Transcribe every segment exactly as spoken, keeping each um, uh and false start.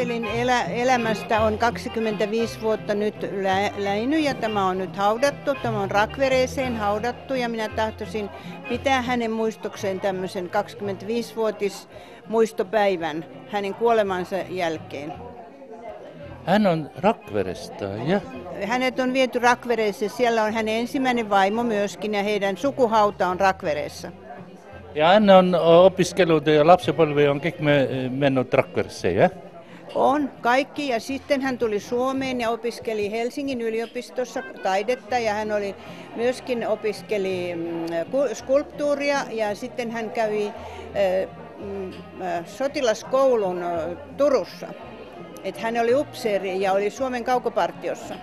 Estelin elä, elämästä on kaksikymmentäviisi vuotta nyt lä, läinyt ja tämä on nyt haudattu. Tämä on Rakvereeseen haudattu ja minä tahtoisin pitää hänen muistokseen tämmöisen kaksikymmentäviisivuotis muistopäivän hänen kuolemansa jälkeen. Hän on Rakveresta, ja? Hänet on viety Rakvereeseen. Siellä on hänen ensimmäinen vaimo myöskin ja heidän sukuhauta on Rakvereessa. Ja hän on opiskellut ja lapsipolvi on kaikki mennyt Rakvereeseen, ja? On, kaikki. Ja sitten hän tuli Suomeen ja opiskeli Helsingin yliopistossa taidetta ja hän oli myöskin opiskeli skulptuuria ja sitten hän kävi äh, sotilaskoulun Turussa. Että hän oli upseeri ja oli Suomen kaukopartiossa.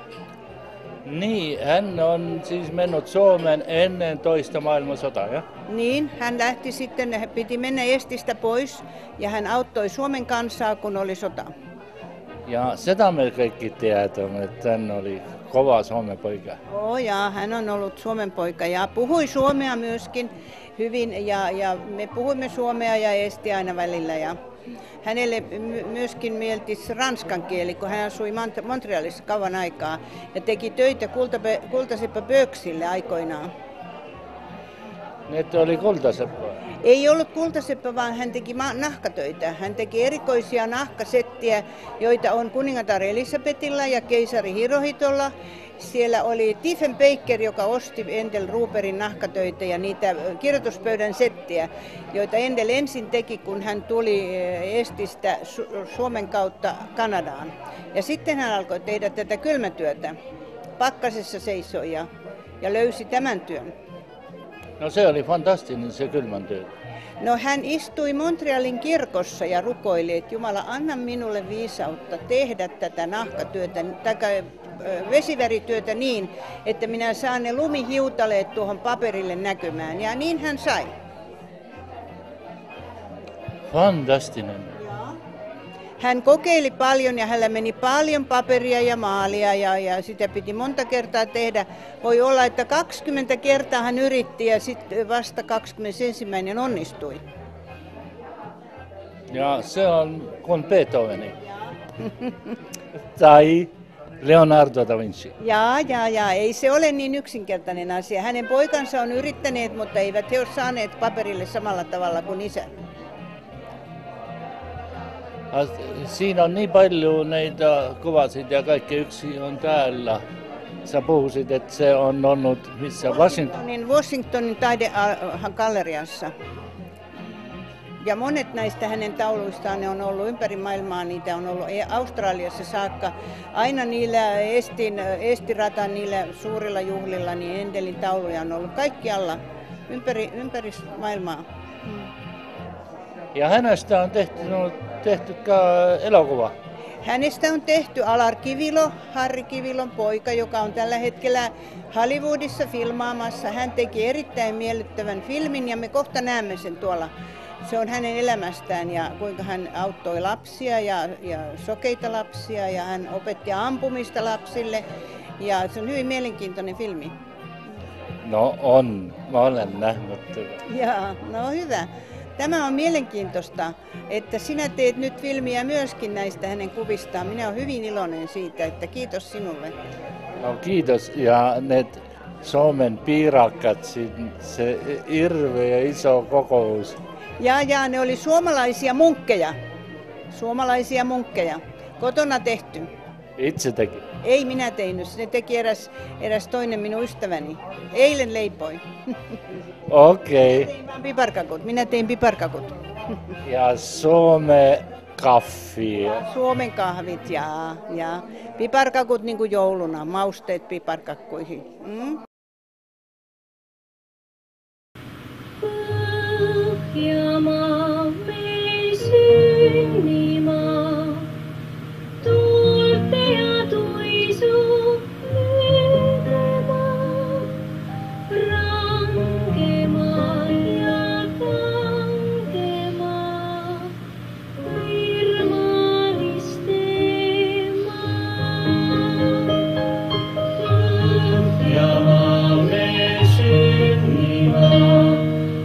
Niin, hän on siis mennyt Suomeen ennen toista maailmansotaa, ja? Niin, hän lähti sitten, piti mennä Estistä pois ja hän auttoi Suomen kansaa, kun oli sota. Ja sitä me kaikki tiedämme, että hän oli kova Suomen poika. Oo, ja hän on ollut Suomen poika ja puhui suomea myöskin hyvin ja, ja me puhuimme suomea ja esti aina välillä. Ja hänelle myöskin mieltisi ranskan kieli, kun hän asui Montrealissa kauan aikaa ja teki töitä Kultaseppa Bööksille aikoinaan. Ne oli Kultaseppa? Ei ollut Kultaseppa, vaan hän teki nahkatöitä. Hän teki erikoisia nahkasettiä, joita on kuningatar Elisabetilla ja keisari Hirohitolla. Siellä oli Tiefenbaker, joka osti Endel Ruperin nahkatöitä ja niitä kirjoituspöydän settiä, joita Endel ensin teki, kun hän tuli Estistä Su- Suomen kautta Kanadaan. Ja sitten hän alkoi tehdä tätä kylmätyötä. Pakkasessa seisoi ja, ja löysi tämän työn. No se oli fantastinen se kylmän työ. No hän istui Montrealin kirkossa ja rukoili, että Jumala, anna minulle viisautta tehdä tätä nahkatyötä, tai vesivärityötä niin, että minä saan ne lumihiutaleet tuohon paperille näkymään. Ja niin hän sai. Fantastinen. Hän kokeili paljon ja hänellä meni paljon paperia ja maalia ja, ja sitä piti monta kertaa tehdä. Voi olla, että kaksikymmentä kertaa hän yritti ja sitten vasta kaksikymmentäensimmäinen onnistui. Ja se on kuin Beethoveni. Tai Leonardo da Vinci. Jaa, jaa, jaa. Ei se ole niin yksinkertainen asia. Hänen poikansa on yrittäneet, mutta eivät he ole saaneet paperille samalla tavalla kuin isä. Siinä on niin paljon näitä kuvasit ja kaikki yksi on täällä. Sä puhusit, että se on ollut missä Washingtonin, Washingtonin taidegalleriassa. Ja monet näistä hänen tauluistaan ne on ollut ympäri maailmaa, niitä on ollut Australiassa saakka. Aina niillä Estin, Estiratan, niillä suurilla juhlilla, niin Endelin tauluja on ollut kaikkialla ympäri, ympäri maailmaa. Hmm. Ja hänestä on tehty, no, tehty elokuva. Hänestä on tehty Alar Kivilo, Harri Kivilon poika, joka on tällä hetkellä Hollywoodissa filmaamassa. Hän teki erittäin miellyttävän filmin ja me kohta näemme sen tuolla. Se on hänen elämästään ja kuinka hän auttoi lapsia ja, ja sokeita lapsia ja hän opetti ampumista lapsille. Ja se on hyvin mielenkiintoinen filmi. No on, mä olen nähnyt. Jaa, no hyvä. Tämä on mielenkiintoista, että sinä teet nyt filmiä myöskin näistä hänen kuvistaan. Minä olen hyvin iloinen siitä, että kiitos sinulle. No kiitos. Ja ne Suomen piirakkat, se hirveä iso kokous. Ja, ja ne oli suomalaisia munkkeja. Suomalaisia munkkeja. Kotona tehty. Itse teki? Ei minä tein. Ne teki eräs, eräs toinen minun ystäväni. Eilen leipoi. Okei. Okay. Minä tein vaan piparkakut. Minä tein piparkakut. Ja Suomen kahvi. Suomen kahvit ja, ja piparkakut niin kuin jouluna. Mausteet piparkakkuihin. Mm? Pohjanmaa, meidän synnimaa, tuulte ja tuisu lyömaa, rankemaa ja kankemaa, virmalistemaa. Pohjanmaa, meidän synnimaa,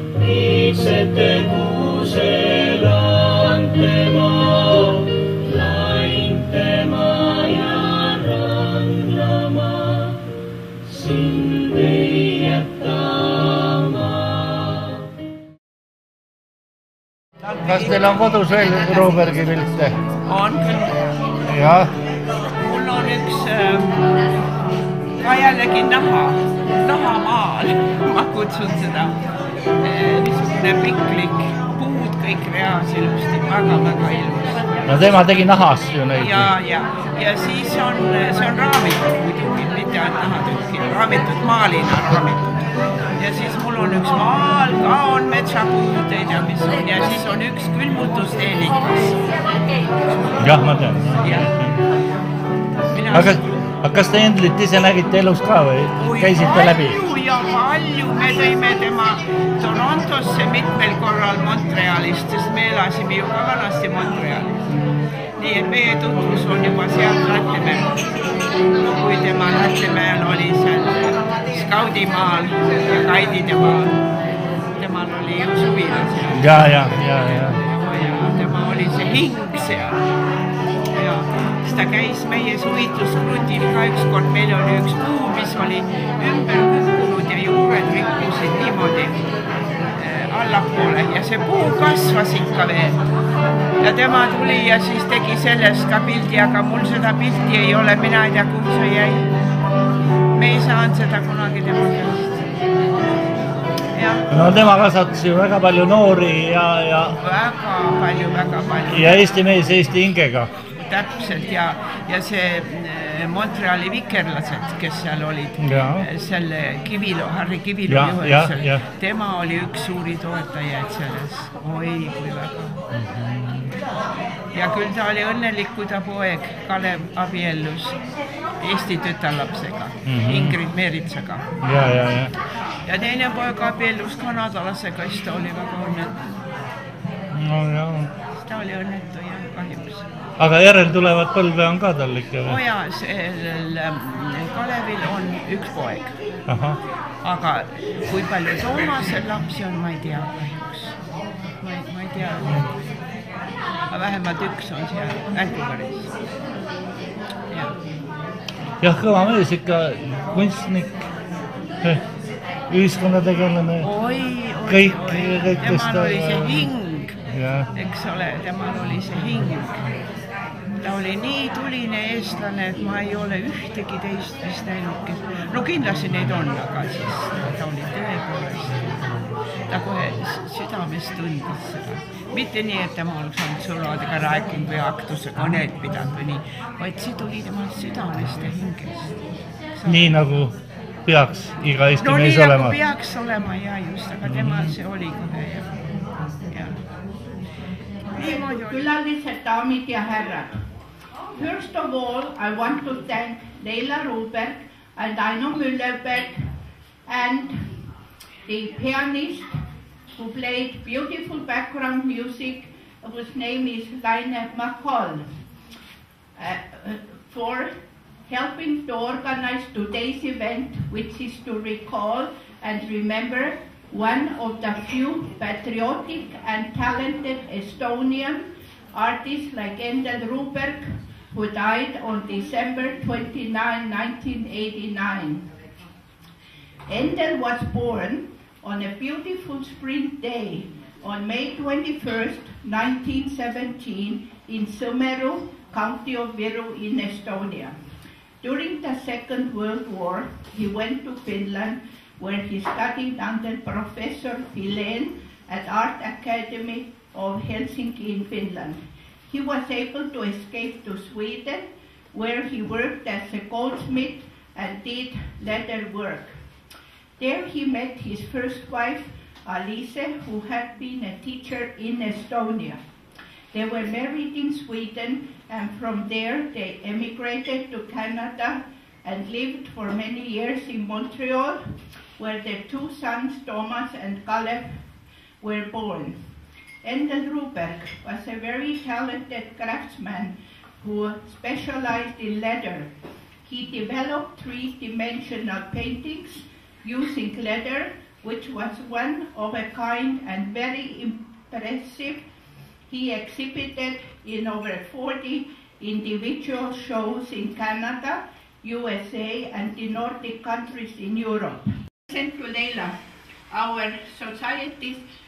itse te kuuselantema, Kas teil on kodus veel Rubergi pilte? On küll. Jah. Mul on üks äh, ka jällegi naha, nahamaal, ma kutsun seda. Niisugune piklik, puud kõik reas ilusti, väga-väga ilus. No tema tegi nahast ju neid. Ja, ja, ja siis on, see on raamitud muidugi, mitte ainult nahatükki, raamitud maalina raamitud. Ja siis mul on üks maal, ka on metsapuud, ei tea mis on, ja siis on üks külmutusteelikas. Jah, ma tean. Aga, aga kas te endlit ise nägite elus ka või käisite läbi? Palju ja palju. Me tõime tema Torontosse mitmel korral Montrealist, sest me elasime ju ka vanasti Montrealis. Nii et meie tutvus on juba sealt Lättemäel. Kui tema Lättemäel oli seal Skaudimaal ja Kaididemaal. Temal oli ju suvila seal. Ja, ja, ja, ja. Ja tema oli see hing seal. Ja siis ta käis meie suvituskrundil ka ükskord. Meil oli üks puu, mis oli ümber kukkunud ja juured rikkusid niimoodi allapoole. Ja see puu kasvas ikka veel. Ja tema tuli ja siis tegi sellest ka pildi, aga mul seda pildi ei ole, mina ei tea, kuhu see jäi. Me ei saanud seda kunagi tema käest. No tema kasvatas ju väga palju noori ja... ja väga palju, väga palju. Ja Eesti mees Eesti hingega. Täpselt ja, ja see Montreali vikerlased, kes seal olid, ja. Selle Kivilo, Harri Kivilo juhusel, tema oli üks suuri toetajaid selles. Oi, kui väga. Mm-hmm. Ja küll ta oli õnnelik, kui ta poeg Kalev abiellus Eesti tütarlapsega, mm-hmm. Ingrid Meritsaga. Ja, ja, ja. Ja teine poeg abiellus kanadalasega, siis ta oli väga õnnetu. No ja. Ta oli õnnetu ja kahjuks. Aga järel tulevad põlve on ka tal ikka või? O ja, sellel Kalevil on üks poeg. Aha. Aga kui palju Toomasel lapsi on, ma ei tea kahjuks. Ma ei, ma ei tea. Aga vähemalt üks on seal Vancouveris. Ja. Jah, kõva mees ikka, kunstnik, ühiskonnategelane. Oi, oi, kõik, oi. kõik Temal oli see hing. Ja. Eks ole, temal oli see hing. Ta oli nii tuline eestlane, et ma ei ole ühtegi teist vist näinud. No kindlasti neid on, aga siis ta oli tõepoolest. Ta kohe südamest tundis seda. Mitte nii, et tema oleks olnud sõnadega rääkinud või aktuse kõnet pidanud või nii, vaid see tuli tema südamest ja hingest. Nii nagu peaks iga Eesti no, mees olema? No nii nagu peaks olema, ja just, aga tema see oli kohe ja, ja. Külalised, daamid ja härrad. First of all, I want to thank Leila Ruberg and Aino Müllerberg and the pianist who played beautiful background music, whose name is Laine McCall, uh, for helping to organize today's event, which is to recall and remember one of the few patriotic and talented Estonian artists like Endel Ruberg, who died on December twenty-ninth, nineteen eighty-nine. Endel was born on a beautiful spring day on May twenty-first, nineteen seventeen in Sõmeru, county of Viru in Estonia. During the Second World War, he went to Finland, where he studied under Professor Filén at Art Academy of Helsinki in Finland. He was able to escape to Sweden, where he worked as a goldsmith and did leather work. There he met his first wife, Alice, who had been a teacher in Estonia. They were married in Sweden, and from there they emigrated to Canada and lived for many years in Montreal, where their two sons, Thomas and Kalev, were born. Endel Ruberg was a very talented craftsman who specialized in leather. He developed three-dimensional paintings using leather, which was one of a kind and very impressive. He exhibited in over forty individual shows in Canada, U S A, and the Nordic countries in Europe. Listen to Leila, our society's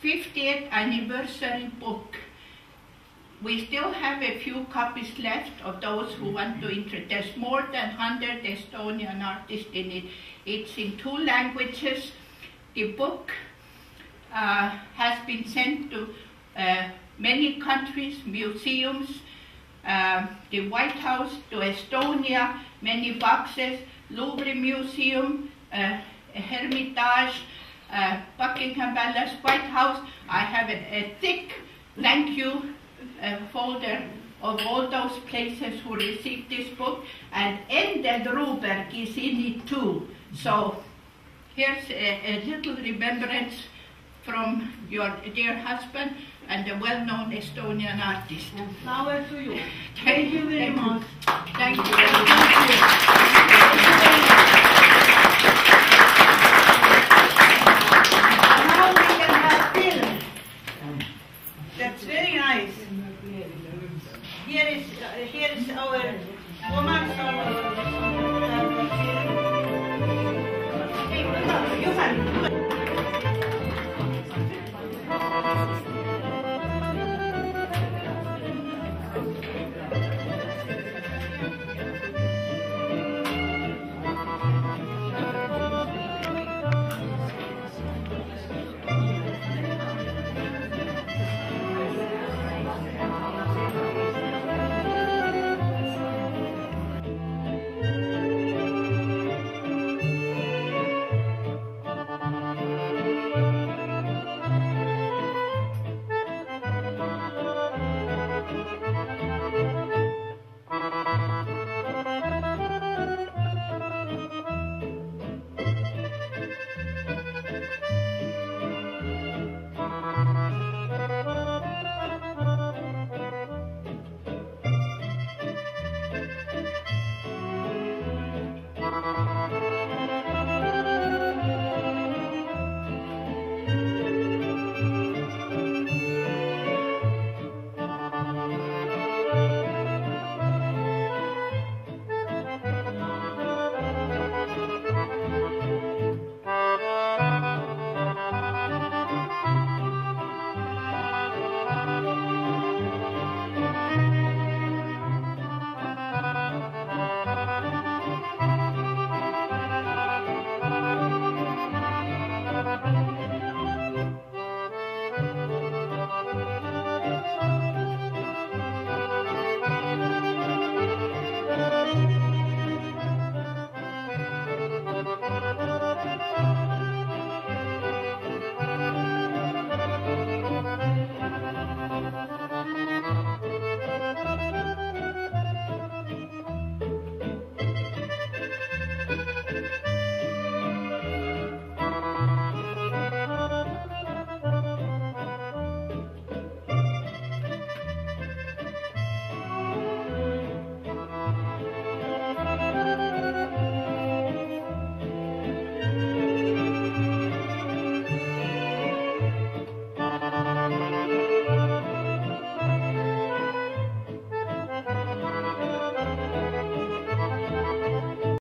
fiftieth anniversary book. We still have a few copies left of those who want to introduce. There's more than one hundred Estonian artists in it. It's in two languages. The book uh, has been sent to uh, many countries, museums, uh, the White House, to Estonia, many boxes, Louvre Museum, uh, Hermitage, uh, Buckingham Palace, White House. I have a, a thick thank you uh, folder of all those places who received this book, and Endel Ruberg is in it too. So here's a, a little remembrance from your dear husband and a well-known Estonian artist. And flower to you. Thank you very much. Thank you. Thank you. Now we can have film. That's very nice. Here is uh, here is our woman song. Hey, Johan.